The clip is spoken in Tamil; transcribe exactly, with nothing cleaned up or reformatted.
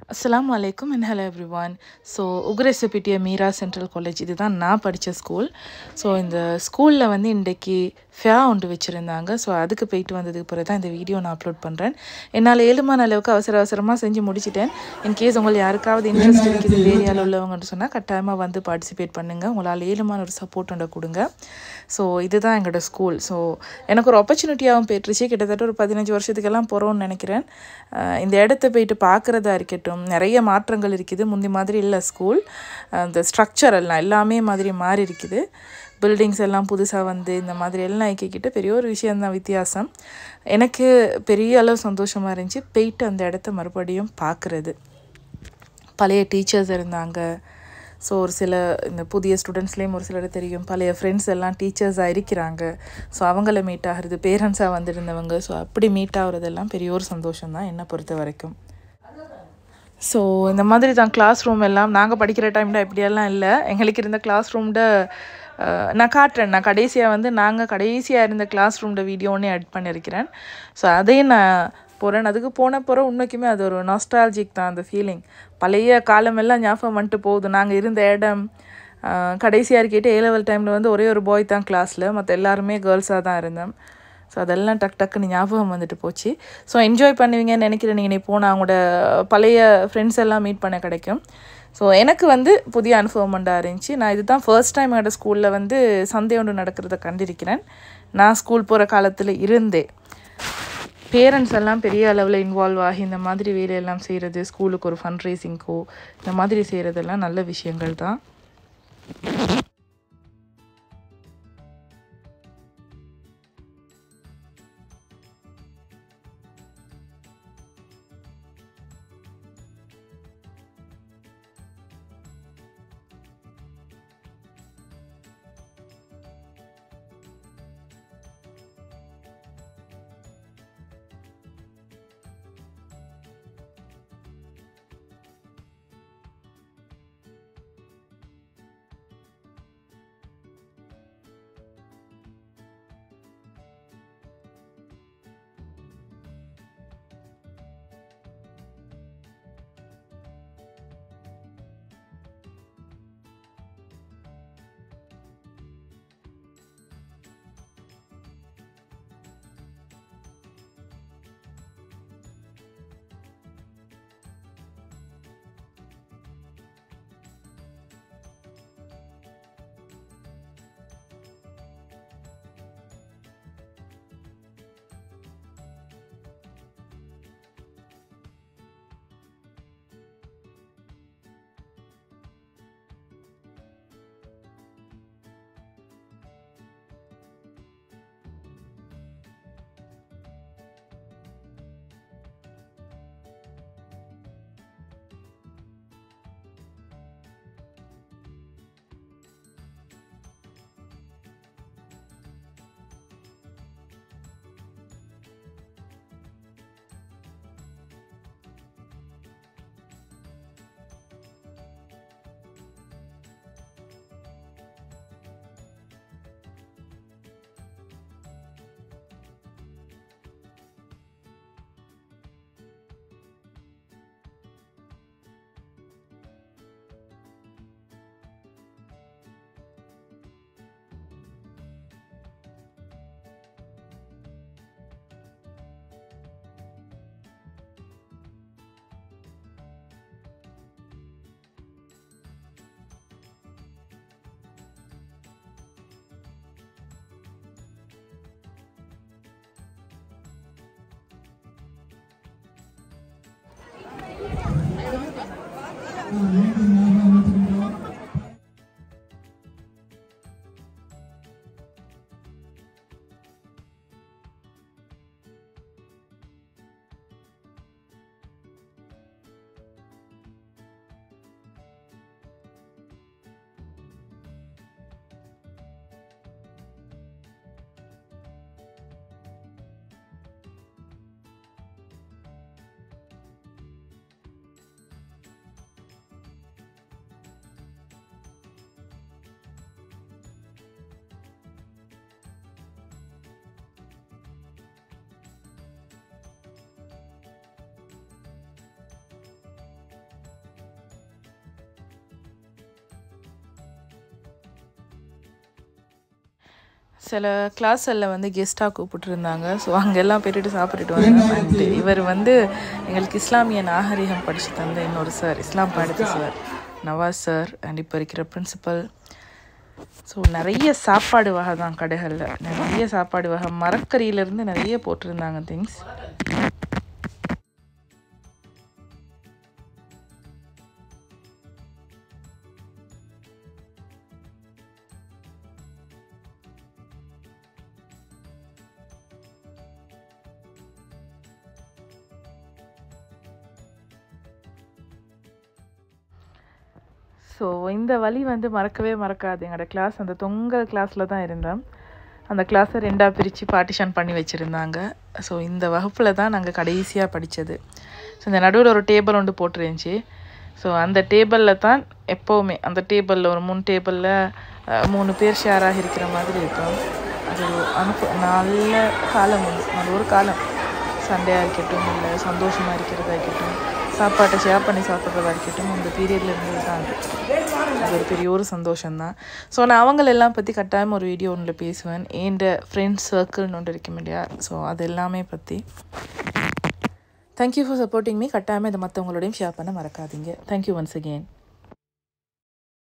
Assalamu alaikum and hello everyone. So Ugrasepitiya Meera Central College இதுதான் நான் படித்த ஸ்கூல். ஸோ இந்த ஸ்கூலில் வந்து இன்றைக்கி ஃபேர் ஒன்று வச்சுருந்தாங்க. ஸோ அதுக்கு போயிட்டு வந்ததுக்கு பிறகு தான் இந்த வீடியோ நான் அப்லோட் பண்ணுறேன். என்னால் ஏழுமான அளவுக்கு அவசர அவசரமாக செஞ்சு முடிச்சிட்டேன். இன்கேஸ் உங்களுக்கு யாருக்காவது இன்ட்ரெஸ்ட் இருக்குது இந்த ஏரியாவில் உள்ளவங்கன்னு சொன்னால் கட்டாயமாக வந்து பார்ட்டிசிபேட் பண்ணுங்கள். உங்களால் ஏழுமான ஒரு சப்போர்ட் ஒன்று கொடுங்க. ஸோ இதுதான் எங்களோட ஸ்கூல். ஸோ எனக்கு ஒரு ஆப்பர்ச்சுனிட்டியாகவும் போயிட்டுருச்சு. கிட்டத்தட்ட ஒரு பதினஞ்சு வருஷத்துக்கெல்லாம் போகிறோன்னு நினைக்கிறேன். இந்த இடத்த போயிட்டு பார்க்குறதா இருக்கட்டும், நிறைய மாற்றங்கள் இருக்குது. முந்தி மாதிரி இல்லை ஸ்கூல். அந்த ஸ்ட்ரக்சர் எல்லாம் எல்லாமே மாதிரி மாறி இருக்குது. பில்டிங்ஸ் எல்லாம் புதுசாக வந்து இந்த மாதிரி எல்லாம் ஆக்கிக்கிட்ட பெரிய ஒரு விஷயந்தான் வித்தியாசம். எனக்கு பெரிய அளவு சந்தோஷமாக இருந்துச்சு போயிட்டு அந்த இடத்த மறுபடியும் பார்க்குறது. பழைய டீச்சர்ஸ் இருந்தாங்க. ஸோ ஒரு சில இந்த புதிய ஸ்டூடெண்ட்ஸ்லேயும் ஒரு சிலர் தெரியும். பழைய ஃப்ரெண்ட்ஸ் எல்லாம் டீச்சர்ஸாக இருக்கிறாங்க. ஸோ அவங்கள மீட் ஆகிறது, பேரண்ட்ஸாக வந்துருந்தவங்க. ஸோ அப்படி மீட் ஆகுறதெல்லாம் பெரிய ஒரு சந்தோஷம்தான் என்னை பொறுத்த வரைக்கும். ஸோ இந்த மாதிரி தான் கிளாஸ் ரூம் எல்லாம் நாங்கள் படிக்கிற டைமில் இப்படியெல்லாம் இல்லை. எங்களுக்கு இருந்த கிளாஸ் ரூம்ட நான் காட்டுறேன். நான் கடைசியாக வந்து நாங்கள் கடைசியாக இருந்த கிளாஸ் ரூம்ட வீடியோன்னே ஆட் பண்ணியிருக்கிறேன். ஸோ அதையும் நான் போகிறேன். அதுக்கு போன பிறகு உண்மைக்குமே அது ஒரு நாஸ்டாலஜிக் தான். அந்த ஃபீலிங் பழைய காலமெல்லாம் ஞாபகம் வந்துட்டு போகுது. நாங்கள் இருந்த இடம் கடைசியாக இருக்கிட்டே ஏ லெவல் டைமில் வந்து ஒரே ஒரு பாய் தான் கிளாஸில், மற்ற எல்லாருமே கேர்ள்ஸாக தான் இருந்தோம். ஸோ அதெல்லாம் டக் டக்குன்னு ஞாபகம் வந்துட்டு போச்சு. ஸோ என்ஜாய் பண்ணுவீங்கன்னு நினைக்கிறேன். நீங்கள் நீ போனால் அவங்களோட பழைய ஃப்ரெண்ட்ஸ் எல்லாம் மீட் பண்ண கிடைக்கும். ஸோ எனக்கு வந்து புதிய அனுபவமெண்டாக இருந்துச்சு. நான் இது தான் ஃபர்ஸ்ட் டைம் என்னோடய ஸ்கூலில் வந்து சண்டே ஒன்று நடக்கிறத கண்டிருக்கிறேன். நான் ஸ்கூல் போகிற காலத்தில் இருந்தே பேரண்ட்ஸ் எல்லாம் பெரிய அளவில் இன்வால்வ் ஆகி இந்த மாதிரி வேலையெல்லாம் செய்கிறது, ஸ்கூலுக்கு ஒரு ஃபண்ட் ரைசிங்க்கோ இந்த மாதிரி செய்கிறதெல்லாம் நல்ல விஷயங்கள் தான். சில கிளாஸில் வந்து கெஸ்ட்டாக கூப்பிட்டுருந்தாங்க. ஸோ அங்கெல்லாம் போய்ட்டு சாப்பிட்டுட்டு வந்தோம். அண்ட் இவர் வந்து எங்களுக்கு இஸ்லாமிய நாகரிகம் படித்து தந்த இன்னொரு சார், இஸ்லாம் படித்த சார் நவாஸ் சார், அண்ட் இப்போ இருக்கிற பிரின்சிபல். ஸோ நிறைய சாப்பாடு வகை தான் கடைகளில், நிறைய சாப்பாடு வகை, மரக்கறியிலேருந்து நிறைய போட்டிருந்தாங்க திங்ஸ். ஸோ இந்த வழி வந்து மறக்கவே மறக்காது. எங்களோட கிளாஸ் அந்த தொங்க கிளாஸில் தான் இருந்தோம். அந்த கிளாஸை ரெண்டாக பிரித்து பார்ட்டிஷன் பண்ணி வச்சுருந்தாங்க. ஸோ இந்த வகுப்பில் தான் நாங்கள் கடைசியாக படித்தது. ஸோ இந்த நடுவில் ஒரு டேபிள் ஒன்று போட்டுருந்துச்சி. ஸோ அந்த டேபிளில் தான் எப்போவுமே, அந்த டேபிளில் ஒரு மூணு டேபிளில் மூணு பேர் ஷேராக இருக்கிற மாதிரி இருக்கும். அது அனுப்பு நல்ல காலம், நல்ல ஒரு காலம். சண்டையாக இருக்கட்டும், இல்லை சந்தோஷமாக இருக்கிறதா இருக்கட்டும், சாப்பாட்டை ஷேர் பண்ணி சாப்பிட்றதா இருக்கட்டும், அந்த பீரியடில் இருந்தது தான் அது ஒரு பெரிய ஒரு சந்தோஷம்தான். ஸோ நான் அவங்களெல்லாம் பற்றி கட்டாயம் ஒரு வீடியோ ஒன்றில் பேசுவேன். என் ஃப்ரெண்ட்ஸ் சர்க்கிள்னு ஒன்று இருக்கும் இல்லையா, ஸோ அது எல்லாமே பற்றி. Thank you for supporting me. கட்டாயமாக இதை மற்றவங்களோடையும் ஷேர் பண்ண மறக்காதீங்க. Thank you once again.